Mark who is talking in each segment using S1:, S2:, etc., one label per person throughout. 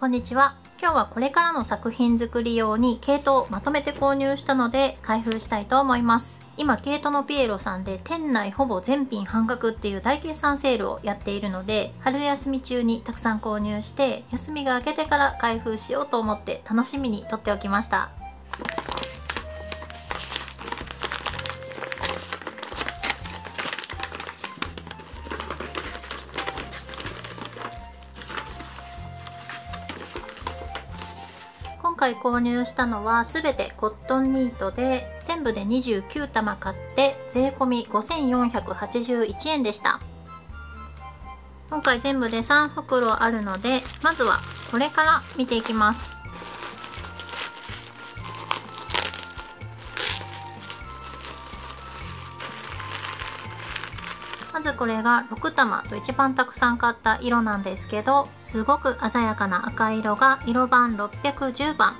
S1: こんにちは。今日はこれからの作品作り用に毛糸をまとめて購入したので開封したいと思います。今毛糸のピエロさんで店内ほぼ全品半額っていう大決算セールをやっているので、春休み中にたくさん購入して休みが明けてから開封しようと思って楽しみに取っておきました。今回購入したのは全てコットンニートで、全部で29玉買って税込み5481円でした。今回全部で3袋あるので、まずはこれから見ていきます。まずこれが6玉と一番たくさん買った色なんですけど、すごく鮮やかな赤色が色番610番。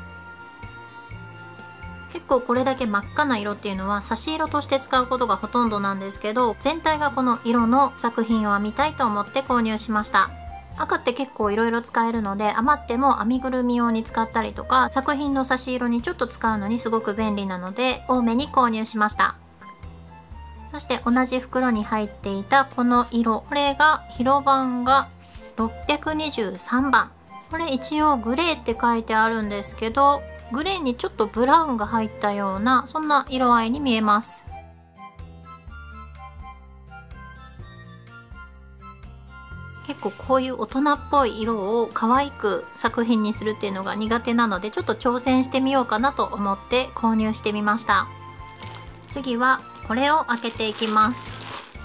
S1: 結構これだけ真っ赤な色っていうのは差し色として使うことがほとんどなんですけど、全体がこの色の作品を編みたいと思って購入しました。赤って結構いろいろ使えるので、余っても編みぐるみ用に使ったりとか、作品の差し色にちょっと使うのにすごく便利なので多めに購入しました。そして同じ袋に入っていたこの色、これが色番が623番。これ一応グレーって書いてあるんですけど、グレーにちょっとブラウンが入ったようなそんな色合いに見えます。結構こういう大人っぽい色を可愛く作品にするっていうのが苦手なので、ちょっと挑戦してみようかなと思って購入してみました。次はこれを開けていきます。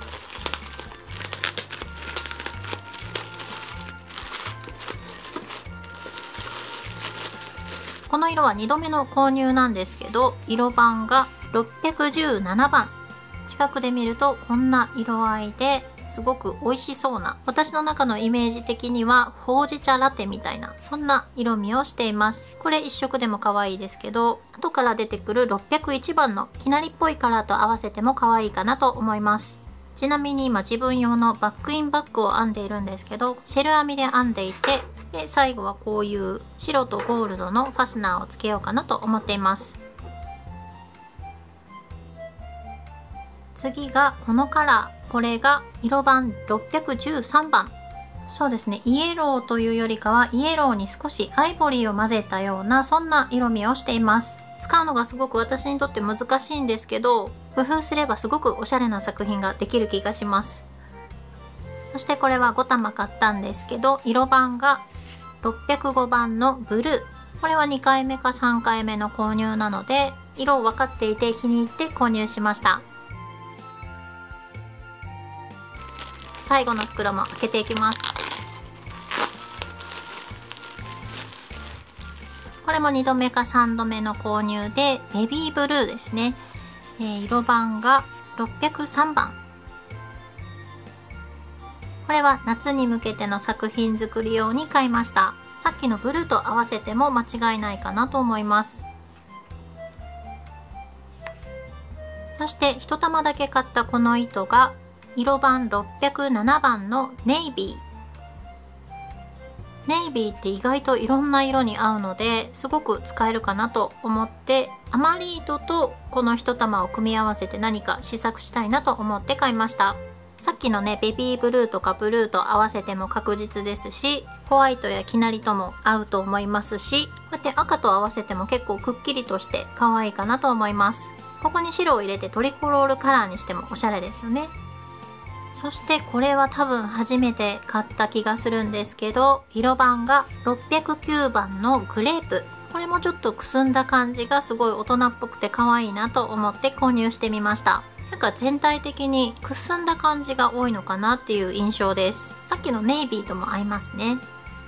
S1: この色は2度目の購入なんですけど、色番が617番。近くで見るとこんな色合いですごく美味しそうな、私の中のイメージ的にはほうじ茶ラテみたいなそんな色味をしています。これ一色でも可愛いですけど、後から出てくる601番のきなりっぽいカラーと合わせても可愛いかなと思います。ちなみに今自分用のバックインバッグを編んでいるんですけど、シェル編みで編んでいて、で最後はこういう白とゴールドのファスナーをつけようかなと思っています。次がこのカラー、これが色番613番。そうですね、イエローというよりかはイエローに少しアイボリーを混ぜたようなそんな色味をしています。使うのがすごく私にとって難しいんですけど、工夫すればすごくおしゃれな作品ができる気がします。そしてこれは5玉買ったんですけど、色番が605番のブルー。これは2回目か3回目の購入なので、色を分かっていて気に入って購入しました。最後の袋も開けていきます。これも2度目か3度目の購入で、ベビーブルーですね。色番が603番。これは夏に向けての作品作り用に買いました。さっきのブルーと合わせても間違いないかなと思います。そして1玉だけ買ったこの糸が色番607番のネイビー。ネイビーって意外といろんな色に合うのですごく使えるかなと思って、アマリードとこの1玉を組み合わせて何か試作したいなと思って買いました。さっきのねベビーブルーとかブルーと合わせても確実ですし、ホワイトやきなりとも合うと思いますし、こうやって赤と合わせても結構くっきりとして可愛いかなと思います。ここに白を入れてトリコロールカラーにしてもおしゃれですよね。そしてこれは多分初めて買った気がするんですけど、色番が609番のグレープ。これもちょっとくすんだ感じがすごい大人っぽくて可愛いなと思って購入してみました。なんか全体的にくすんだ感じが多いのかなっていう印象です。さっきのネイビーとも合いますね。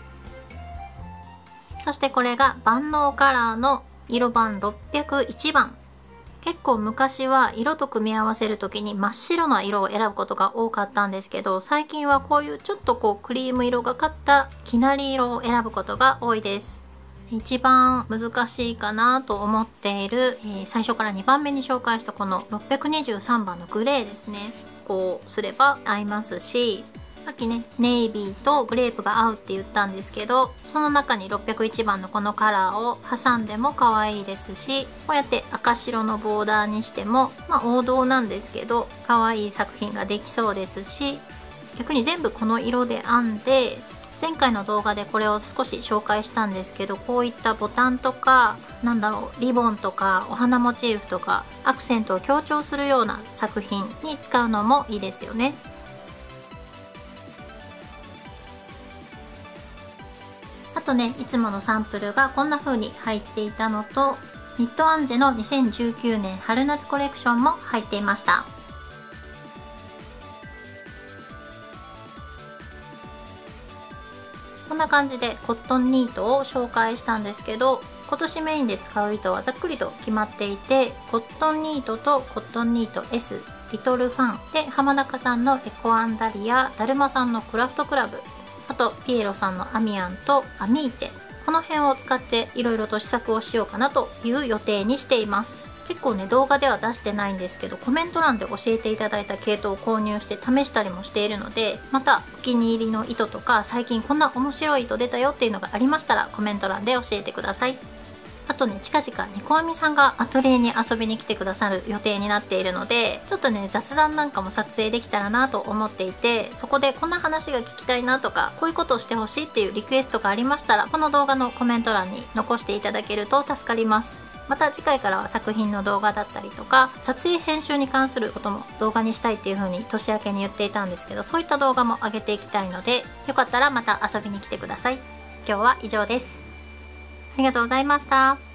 S1: そしてこれが万能カラーの色番601番。結構昔は色と組み合わせる時に真っ白な色を選ぶことが多かったんですけど、最近はこういうちょっとクリーム色がかったきなり色を選ぶことが多いです。一番難しいかなと思っている、最初から2番目に紹介したこの623番のグレーですね。こうすれば合いますし、 さっきねネイビーとグレープが合うって言ったんですけど、その中に601番のこのカラーを挟んでも可愛いですし、こうやって赤白のボーダーにしても王道なんですけど可愛い作品ができそうですし、逆に全部この色で編んで、前回の動画でこれを少し紹介したんですけど、こういったボタンとかリボンとかお花モチーフとかアクセントを強調するような作品に使うのもいいですよね。あとね、いつものサンプルがこんな風に入っていたのと、ニットアンジェの2019年春夏コレクションも入っていました。こんな感じでコットンニートを紹介したんですけど、今年メインで使う糸はざっくりと決まっていて、コットンニートとコットンニート S、リトルファンで浜中さんのエコアンダリア、だるまさんのクラフトクラブ、あとピエロさんのアミアンとアミーチェ、この辺を使っていろいろと試作をしようかなという予定にしています。結構ね動画では出してないんですけど、コメント欄で教えていただいた系統を購入して試したりもしているので、またお気に入りの糸とか最近こんな面白い糸出たよっていうのがありましたらコメント欄で教えてください。あとね、近々猫あみさんがアトリエに遊びに来てくださる予定になっているので、ちょっとね雑談なんかも撮影できたらなと思っていて、そこでこんな話が聞きたいなとか、こういうことをしてほしいっていうリクエストがありましたら、この動画のコメント欄に残していただけると助かります。また次回からは作品の動画だったりとか、撮影編集に関することも動画にしたいっていう風に年明けに言っていたんですけど、そういった動画も上げていきたいので、よかったらまた遊びに来てください。今日は以上です。ありがとうございました。